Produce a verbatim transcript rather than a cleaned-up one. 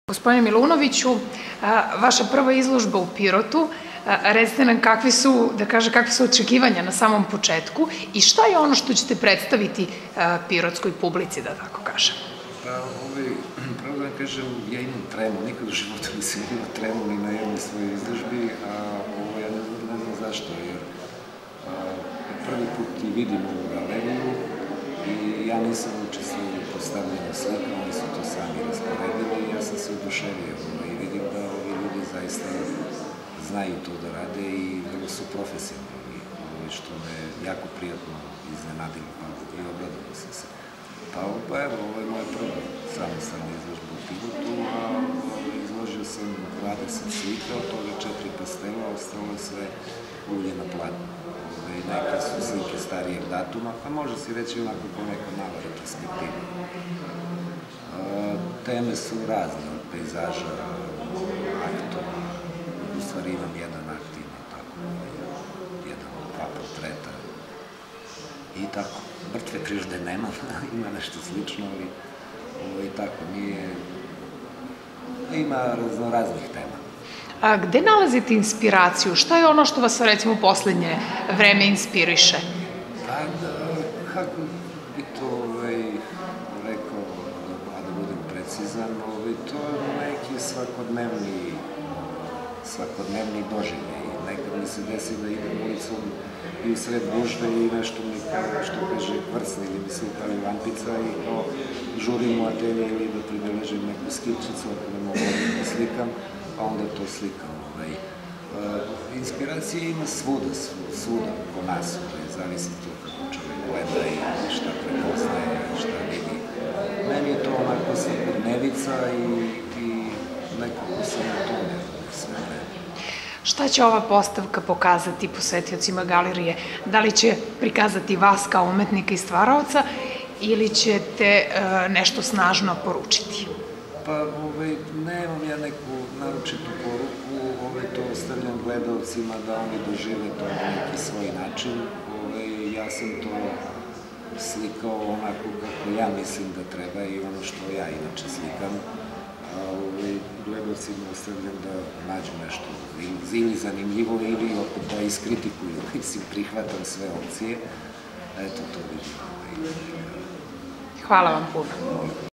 Gospodine Milunoviću, vaša prva izložba u Pirotu, recite nam kakvi su, da kaže, kakve su očekivanja na samom početku i šta je ono što ćete predstaviti pirotskoj publici, da tako kažem? Pa, pravo da kažem, ja imam tremu, nikad u životu nisam imao tremu ni na jednoj svojoj izložbi, a ja ne znam zašto, jer prvi put i vidim ovu galeriju i ja nisam učestvovao u postavljanju slika, oni su to sami rasporedili i ja sam se oduševio i vidim da ovi ljudi zaista znaju to da rade i vrlo su profesionalni, što me jako prijatno iznenadilo i obradilo sam se. Pa evo, ovo je moja prva samostalna izložba u Pirotu, a izložio sam dvadeset slika, od toga četiri pastela, ostalo je sve ulje na platnu. Neke su slike starijeg datuma, pa može se reći onako kao neka mala retrospektiva. Teme su razne, od pejzaža, aktova, u stvari imam jedan akt, ima tako, jedan, dva portreta i tako. Mrtve prirode nema, ima nešto slično, ali tako, nije, ima raznoraznih tema. A gde nalazite inspiraciju? Šta je ono što vas, recimo, u poslednje vreme inspiriše? Pa, kako bi to rekao, a da budem precizan, to je neki svakodnevni svakodnevni doživljaj. Nekad mi se desi da idem ulicom i u sred gužve i nešto mi, što kaže, kvrcne ili mi se upali lampica i kao žurim u atelje ili da pribeležim neku skipčicu ako ne mogu da slikam, pa onda to slikam. Inspiracije ima svuda, svuda oko nas, zavisi to kako čovjek gleda i šta prepoznaje, šta vidi. Meni je to onako svakodnevica i nekako sam u tome sve vreme. Šta će ova postavka pokazati posetiocima galerije? Da li će prikazati vas kao umetnika i stvaraoca ili ćete nešto snažno poručiti? Pa, nemam ja neku naročitu poruku, to ostavljam gledalcima da oni dožive to na neki svoj način. Ja sam to slikao onako kako ja mislim da treba i ono što ja inače slikam. Gledalcima ostavljam da nađu nešto ili zanimljivo ili opet da iskritikuju. Mislim, prihvatam sve opcije. Eto, to vidim. Hvala vam puno.